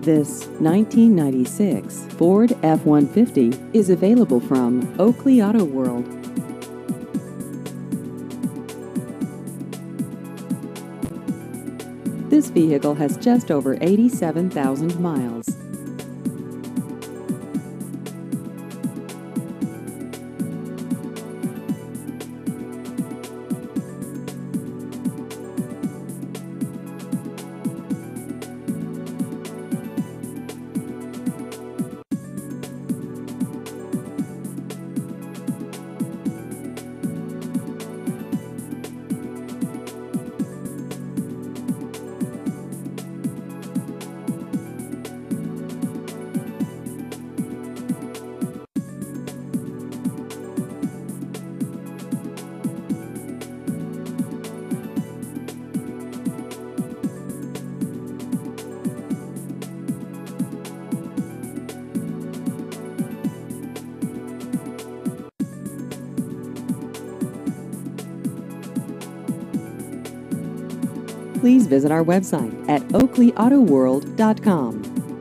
This 1996 Ford F-150 is available from Oakley Auto World. This vehicle has just over 87,000 miles. Please visit our website at oakleyautoworld.com.